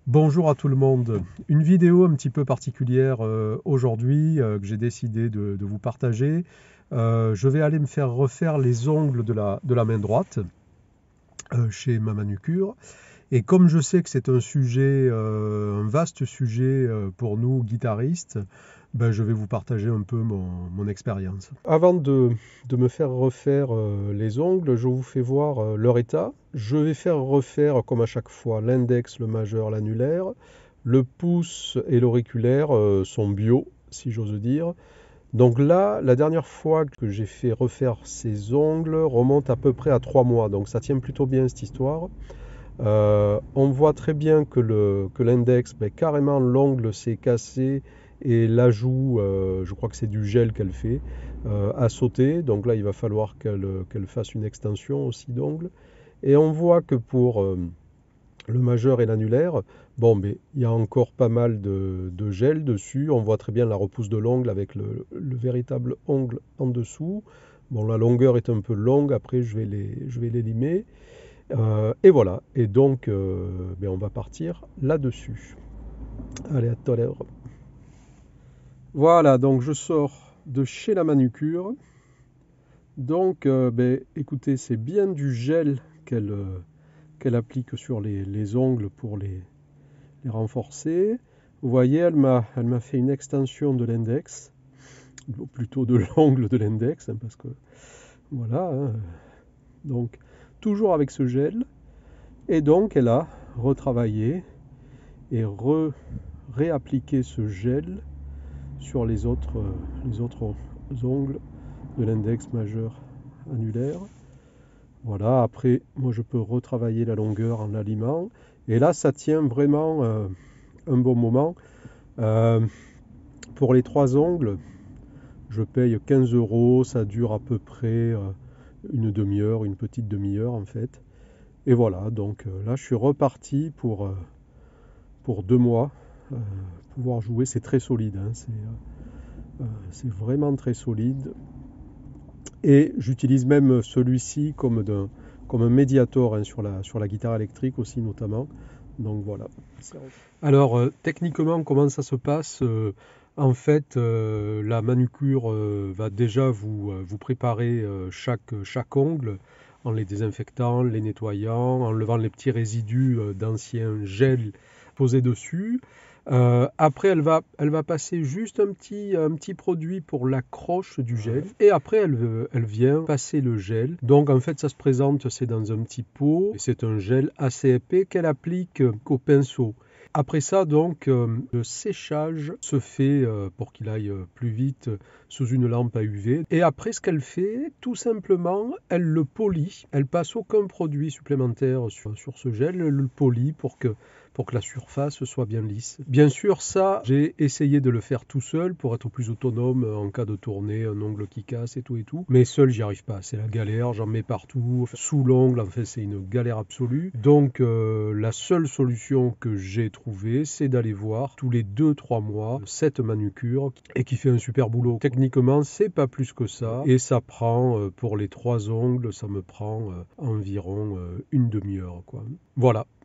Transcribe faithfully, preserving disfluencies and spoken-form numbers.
Bonjour à tout le monde. Une vidéo un petit peu particulière euh, aujourd'hui euh, que j'ai décidé de, de vous partager. Euh, je vais aller me faire refaire les ongles de la, de la main droite euh, chez ma manucure. Et comme je sais que c'est un sujet, euh, un vaste sujet euh, pour nous guitaristes, ben, je vais vous partager un peu mon, mon expérience. Avant de, de me faire refaire euh, les ongles, je vous fais voir euh, leur état. Je vais faire refaire, comme à chaque fois, l'index, le majeur, l'annulaire. Le pouce et l'auriculaire euh, sont bio, si j'ose dire. Donc là, la dernière fois que j'ai fait refaire ces ongles remonte à peu près à trois mois. Donc ça tient plutôt bien cette histoire. Euh, on voit très bien que le que l'index, ben, carrément l'ongle s'est cassé et l'ajout, euh, je crois que c'est du gel qu'elle fait, euh, a sauté. Donc là, il va falloir qu'elle qu'elle fasse une extension aussi d'ongle. Et on voit que pour euh, le majeur et l'annulaire, bon, mais il y a encore pas mal de, de gel dessus. On voit très bien la repousse de l'ongle avec le, le véritable ongle en dessous. Bon, la longueur est un peu longue. Après, je vais les, je vais les limer. Euh, et voilà, et donc euh, ben on va partir là-dessus. Allez, à tout à l'heure. Voilà, donc je sors de chez la manucure. Donc, euh, ben, écoutez, c'est bien du gel qu'elle euh, qu'elle applique sur les, les ongles pour les, les renforcer. Vous voyez, elle m'a elle m'a fait une extension de l'index, ou plutôt de l'ongle de l'index, hein, parce que voilà. Hein. Donc, toujours avec ce gel. Et donc, elle a retravaillé et re, réappliquer ce gel sur les autres, les autres ongles de l'index majeur annulaire. Voilà, après, moi je peux retravailler la longueur en l'alimant. Et là, ça tient vraiment euh, un bon moment. Euh, pour les trois ongles, je paye quinze euros. Ça dure à peu près euh, une demi-heure, une petite demi-heure en fait. Et voilà, donc euh, là, je suis reparti pour, euh, pour deux mois. Euh, pouvoir jouer, c'est très solide, hein, c'est euh, c'est vraiment très solide. Et j'utilise même celui-ci comme, d'un- comme un médiator, hein, sur la, sur la guitare électrique aussi notamment. Donc voilà. Alors euh, techniquement, comment ça se passe? Euh, En fait, euh, la manucure euh, va déjà vous, euh, vous préparer euh, chaque, chaque ongle en les désinfectant, les nettoyant, enlevant les petits résidus euh, d'anciens gels posés dessus. Euh, après, elle va, elle va passer juste un petit, un petit produit pour l'accroche du gel. Et après, elle, veut- elle vient passer le gel. Donc, en fait, ça se présente, c'est dans un petit pot. Et c'est un gel assez épais qu'elle applique euh, au pinceau. Après ça, donc, euh, le séchage se fait euh, pour qu'il aille euh, plus vite euh, sous une lampe à U V. Et après, ce qu'elle fait, tout simplement, elle le polit. Elle passe aucun produit supplémentaire sur, sur ce gel. Elle le polit pour que, pour que la surface soit bien lisse. Bien sûr, ça, j'ai essayé de le faire tout seul pour être plus autonome en cas de tournée, un ongle qui casse et tout et tout. Mais seul, j'y arrive pas. C'est la galère. J'en mets partout. Sous l'ongle, en fait, c'est une galère absolue. Donc, euh, la seule solution que j'ai trouvée, c'est d'aller voir tous les deux trois mois cette manucure et qui fait un super boulot. Techniquement, c'est pas plus que ça. Et ça prend, euh, pour les trois ongles, ça me prend euh, environ euh, une demi-heure, quoi. Voilà.